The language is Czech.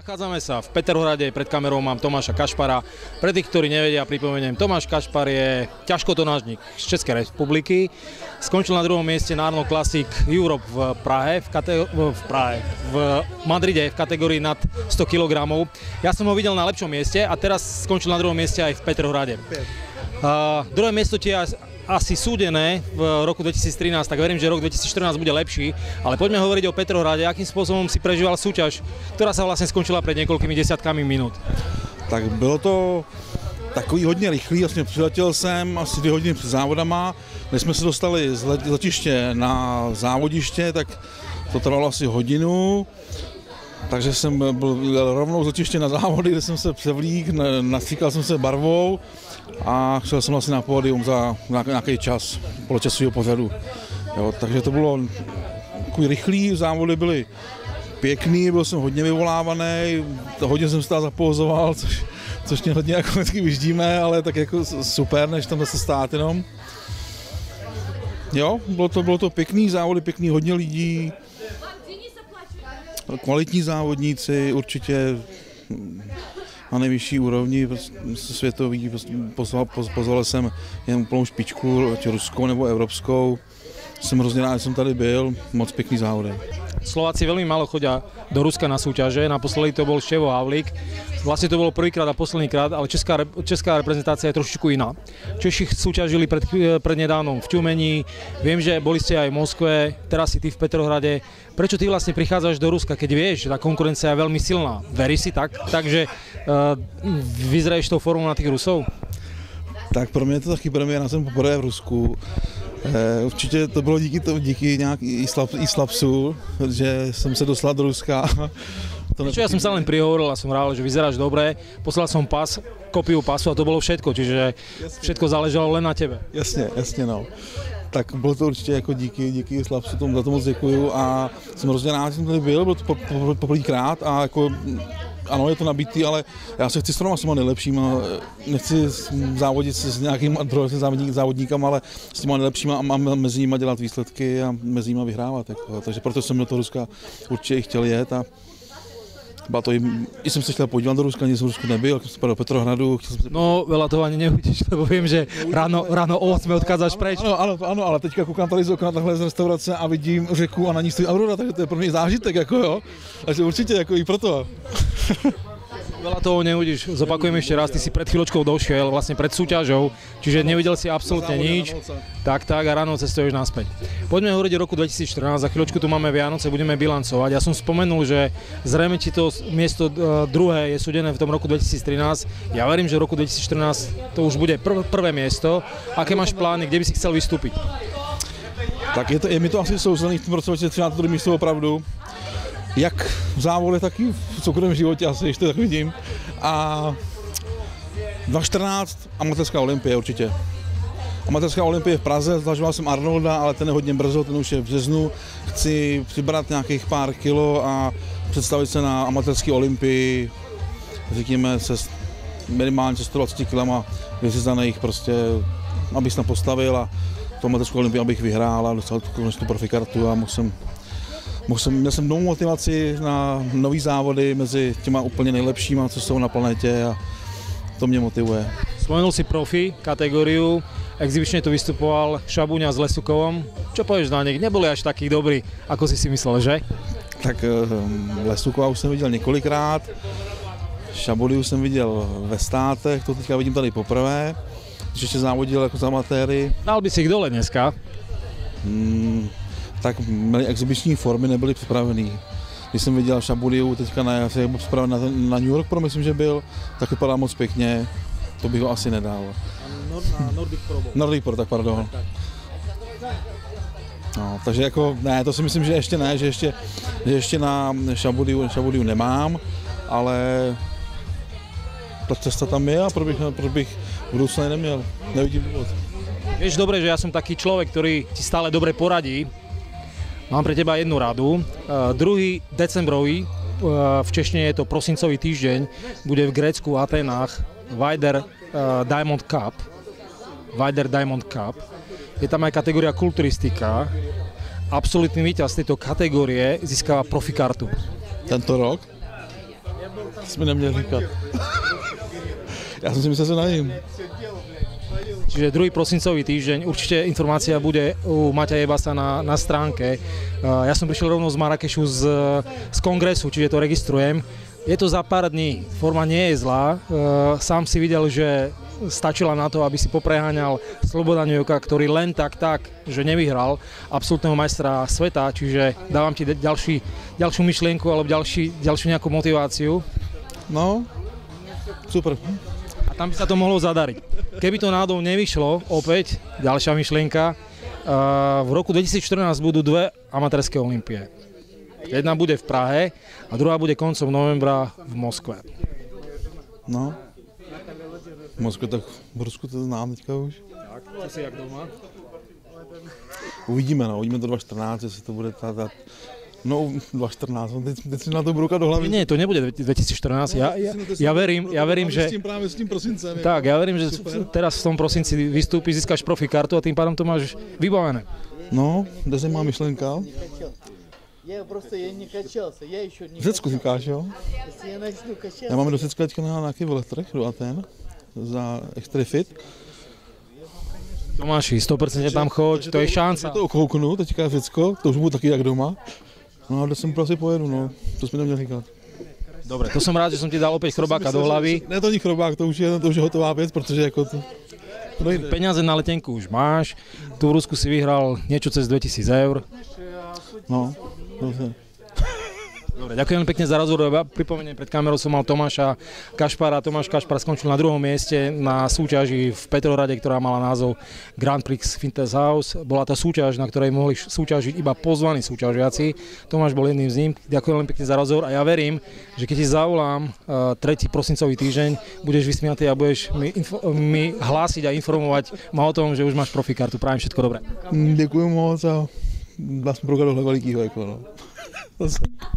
Nachádzame sa v Petrohrade, pred kamerou mám Tomáša Kašpara. Pre tých, ktorí nevedia, pripomeniem, Tomáš Kašpar je ťažkotonážnik z Českej republiky. Skončil na druhom mieste na Arnold Classic Europe v Madride v kategórii nad 100 kg. Ja som ho videl na lepšom mieste a teraz skončil na druhom mieste aj v Petrohrade. Druhé miesto ti je asi súdené v roku 2013, tak verím, že rok 2014 bude lepší, ale poďme hovoriť o Petrohrade. Akým spôsobom si prežíval súťaž, ktorá sa vlastne skončila před několikými desítkami minut? Tak bylo to takový hodně rychlý, vlastně přiletěl jsem asi 2 hodiny před závodama, než jsme se dostali z letiště na závodiště, tak to trvalo asi hodinu, takže jsem byl rovnou z letiště na závody, kde jsem se převlík, nastříkal jsem se barvou a šel jsem vlastně na pódium za nějaký čas, poločasového pořadu. Jo, takže to bylo takový rychlý, závody byly pěkný, byl jsem hodně vyvolávaný, hodně jsem stál zapouzoval, což mě hodně jako vždycky vyždíme, ale tak jako super, než tam zase stát jenom. Jo, bylo to pěkný závody, pěkný, hodně lidí, kvalitní závodníci, určitě na nejvyšší úrovni, světový, pozval jsem jen úplnou špičku, ať ruskou nebo evropskou. Jsem hrozně rád, že jsem tady byl, moc pěkný závody. Slováci veľmi málo chodia do Ruska na súťaže, naposledy to bol Števo Havlík, vlastne to bolo prvýkrát a posledný krát, ale česká reprezentácia je trošičku iná. Češi súťažili prednedávnom v Ťumení, viem, že boli ste aj v Moskve, teraz si ty v Petrohrade. Prečo ty vlastne prichádzaš do Ruska, keď vieš, že tá konkurencia je veľmi silná? Veríš si tak? Takže vyzraješ tou formou na tých Rusov? Tak pro mě je to taky premiéra, já jsem poprvé v Rusku. Určitě to bylo díky nějaký slapsu, že jsem se dostal do Ruska. Ja som sa len prihovoril a som rád, že vyzeráš dobre. Poslal som kopiu pasu a to bolo všetko, čiže všetko záležalo len na tebe. Jasně no. Tak bylo to určitě jako díky slapsu, za to moc děkuju a jsem hrozně rád, že jsem tady byl to poprvýkrát a jako ano, je to nabitý, ale já se chci srovnat s těma nejlepšíma, nechci závodit s nějakým závodníkama, ale s těma nejlepšíma a mezi nimi dělat výsledky a mezi nimi vyhrávat. Jako. Takže proto jsem do toho Ruska určitě chtěl jet a i jsem se chtěl podívat do Ruska, nic v Rusku nebyl, jsem se do Petrohradu. No, veľa toho ani neuvidíš, lebo vím, že ráno o 8 odchádzaš preč. Ano, ale teďka koukám tady z okna takhle z restaurace a vidím řeku a na ní stojí Aurora, takže to je pro mě zážitek, jako jo. Takže určitě jako i proto. Veľa toho neuvidíš, zopakujem ešte raz, ty si pred chvíľočkou došiel, vlastne pred súťažou, čiže nevidel si absolútne nič, tak a ráno cestuješ naspäť. Poďme hovoriť o roku 2014, za chvíľočku tu máme Vianoce, budeme bilancovať. Ja som spomenul, že zrejme ti to miesto druhé je súdené v tom roku 2013, ja verím, že v roku 2014 to už bude prvé miesto. Aké máš plány, kde by si chcel vystúpiť? Tak je mi to asi souzený v tom roce 2013 druhé místo opravdu. Jak v závodě, tak i v soukromém životě asi, ještě tak vidím. A 2014 amatérská olympie určitě. Amatérská olympie v Praze, zažíval jsem Arnolda, ale ten je hodně brzo, ten už je v březnu. Chci přibrat nějakých pár kilo a představit se na amatérské olympii, řekněme, se minimálně 120 kilama vyřezaných prostě, abych se tam postavil a tu amatérskou olympii abych vyhrál a dostal tu profikartu a měl jsem novou motivaci na nový závody mezi těma úplně nejlepšíma, co jsou na planetě a to mě motivuje. Spomenul si profi kategóriu, exibične tu vystupoval Šabuňa s Lesukovom. Čo povieš na nich? Neboli až taký dobrý, ako si myslel, že? Tak Lesukova už jsem viděl několikrát, Šabuliu jsem viděl ve Státech, to teďka vidím tady poprvé, když ještě závodil jako za amatéry. Dal by si ich dole dneska? Tak měli exibiční formy, nebyly připravený. Když jsem viděl Šabuliu teďka na New York Pro, myslím, že byl, tak vypadá moc pěkně, to bych ho asi nedal. Nordic Pro, tak pardon. No, takže jako, ne, to si myslím, že ještě ne, že ještě na Šabuliu nemám, ale ta cesta tam je a proč bych v budoucnu neměl, nevidím důvod. Vieš dobre, že ja som taký človek, ktorý ti stále dobre poradí. Mám pre teba jednu radu. 2. decembrový, v češtine je to prosincový týždeň, bude v Grécku v Aténách Wider Diamond Cup. Je tam aj kategória kulturistika. Absolutný víťaz tejto kategórie získava profikartu. Tento rok? To jsi mi neměl říkat. Já jsem si myslel, že najím. Čiže 2. prosincový týždeň, určite informácia bude u Maťa Jebasa na stránke. Ja som prišiel rovno z Marrakešu z kongresu, čiže to registrujem. Je to za pár dní, forma nie je zlá. Sám si videl, že stačila na to, aby si popreháňal Slobodana Joka, ktorý len tak, že nevyhral absolútneho majstra sveta, čiže dávam ti ďalšiu myšlienku alebo ďalšiu nejakú motiváciu. No, super. A tam by sa to mohlo zadariť. Keby to náhodou nevyšlo, opäť ďalšia myšlienka, v roku 2014 budú 2 amatérske olympie. Jedna bude v Prahe a druhá bude koncom novembra v Moskve. No, v Moskve, tak v Rusku to znám teďka už. Tak, to si jak doma? Uvidíme to 2014, jestli to bude No, 2014, teď si na to budu do hlavy. Nie, to nebude 2014, ja verím, že... Práve s tým prosincem. Tak, ja verím, že teraz v tom prosinci vystúpiš, získaš profi kartu a tým pádom to máš vybavené. No, kde se má myšlenka? Я не качался, я еще не V Řecku říkáš, jo? Если я начну качаться... Já mám do Řecka teďka na nějaký veletrh do Aten za Extrafit. Tomáši, 100% tam choď, to je šanca. Já to okouknu, teďka Řecko, to už budu taky jak doma. No a kde jsem asi pojedu, no, to jsi mi neměl říkat. Dobre, to som rád, že som ti dal opäť chrobáka do hlavy. Ne, to není chrobák, to už je hotová věc, protože jako to nejde. Peniaze na letenku už máš, tu v Rusku si vyhral niečo cez 2000 eur. No, dobře. Dobre, ďakujem pekne za rozhovor. Pripomeniem, pred kamerou som mal Tomáša Kašpara. Tomáš Kašpar skončil na 2. mieste na súťaži v Petrohrade, ktorá mala názov Grand Prix Fitness House. Bola to súťaž, na ktorej mohli súťažiť iba pozvaní súťažiaci. Tomáš bol jedným z nich. Ďakujem veľmi pekne za rozhovor a ja verím, že keď ti zavolám 3. prosincový týždeň, budeš vysmiatý a budeš mi hlásiť a informovať ma o tom, že už máš profikartu. Prajem všetko dobré. Děkuji moc a vlastně program do velikýho, jako no.